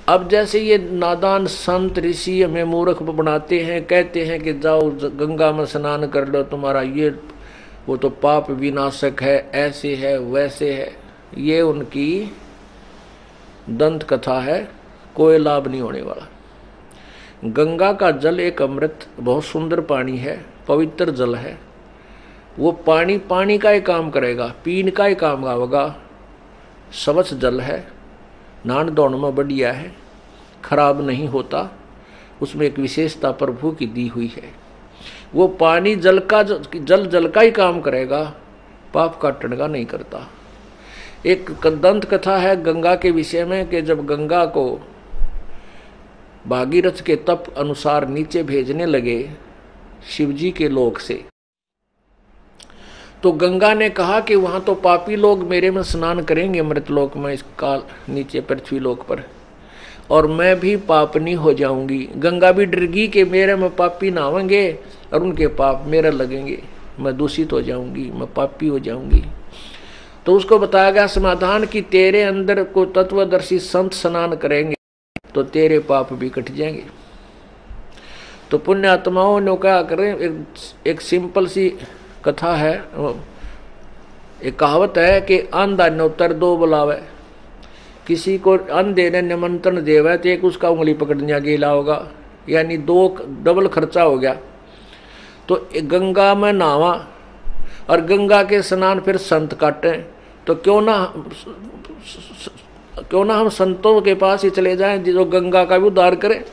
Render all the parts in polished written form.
अब जैसे ये नादान संत ऋषि हमें मूर्ख बनाते हैं, कहते हैं कि जाओ गंगा में स्नान कर लो, तुम्हारा ये वो तो पाप विनाशक है, ऐसे है वैसे है, ये उनकी दंत कथा है, कोई लाभ नहीं होने वाला। गंगा का जल एक अमृत बहुत सुंदर पानी है, पवित्र जल है। वो पानी पानी का ही काम करेगा, पीने का ही काम आवेगा। स्वच्छ जल है, नहान धोने में बढ़िया है, खराब नहीं होता, उसमें एक विशेषता प्रभु की दी हुई है। वो पानी जल का ही काम करेगा, पाप काटने का नहीं करता। एक दंत कथा है गंगा के विषय में कि जब गंगा को भागीरथ के तप अनुसार नीचे भेजने लगे शिवजी के लोक से, तो गंगा ने कहा कि वहां तो पापी लोग मेरे में स्नान करेंगे मृत लोक में, इस काल नीचे पृथ्वी लोक पर, और मैं भी पापनी हो जाऊंगी। गंगा भी डर गई कि मेरे में पापी नहावेंगे और उनके पाप मेरे लगेंगे, मैं दूषित हो जाऊंगी, मैं पापी हो जाऊंगी। तो उसको बताया गया समाधान कि तेरे अंदर को तत्वदर्शी संत स्नान करेंगे तो तेरे पाप भी कट जाएंगे। तो पुण्य आत्माओं ने क्या करें, एक सिंपल सी कथा है, एक कहावत है कि अंधा नौतर दो बुलावे। किसी को अंधे ने निमंत्रण देवे तो एक उसका उंगली पकड़ने गेला होगा, यानी दो डबल खर्चा हो गया। तो गंगा में नहावा और गंगा के स्नान फिर संत काटें, तो क्यों ना हम संतों के पास ही चले जाएं जो गंगा का भी उद्धार करें।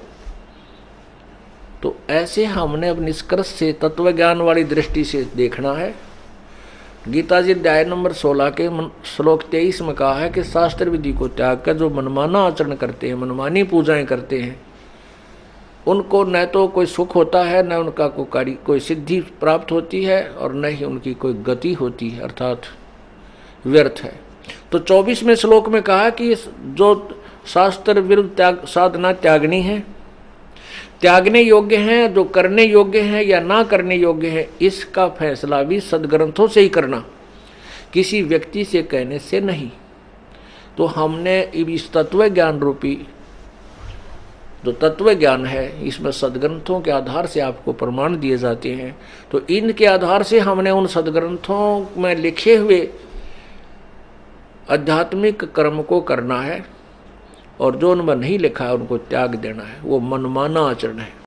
तो ऐसे हमने अब निष्कर्ष से तत्व ज्ञान वाली दृष्टि से देखना है। गीता जी अध्याय नंबर 16 के श्लोक 23 में कहा है कि शास्त्र विधि को त्याग कर जो मनमाना आचरण करते हैं, मनमानी पूजाएं करते हैं, उनको न तो कोई सुख होता है, न उनका कोई सिद्धि प्राप्त होती है, और न ही उनकी कोई गति होती है, अर्थात व्यर्थ है। तो 24वें श्लोक में कहा कि जो शास्त्र विरुद्ध साधना त्यागनी है, त्यागने योग्य हैं, जो करने योग्य हैं या ना करने योग्य है, इसका फैसला भी सदग्रंथों से ही करना, किसी व्यक्ति से कहने से नहीं। तो हमने इस तत्व ज्ञान रूपी जो तत्व ज्ञान है, इसमें सदग्रंथों के आधार से आपको प्रमाण दिए जाते हैं। तो इनके आधार से हमने उन सदग्रंथों में लिखे हुए आध्यात्मिक कर्म को करना है, और जो उनमें नहीं लिखा है उनको त्याग देना है। वो मनमाना आचरण है।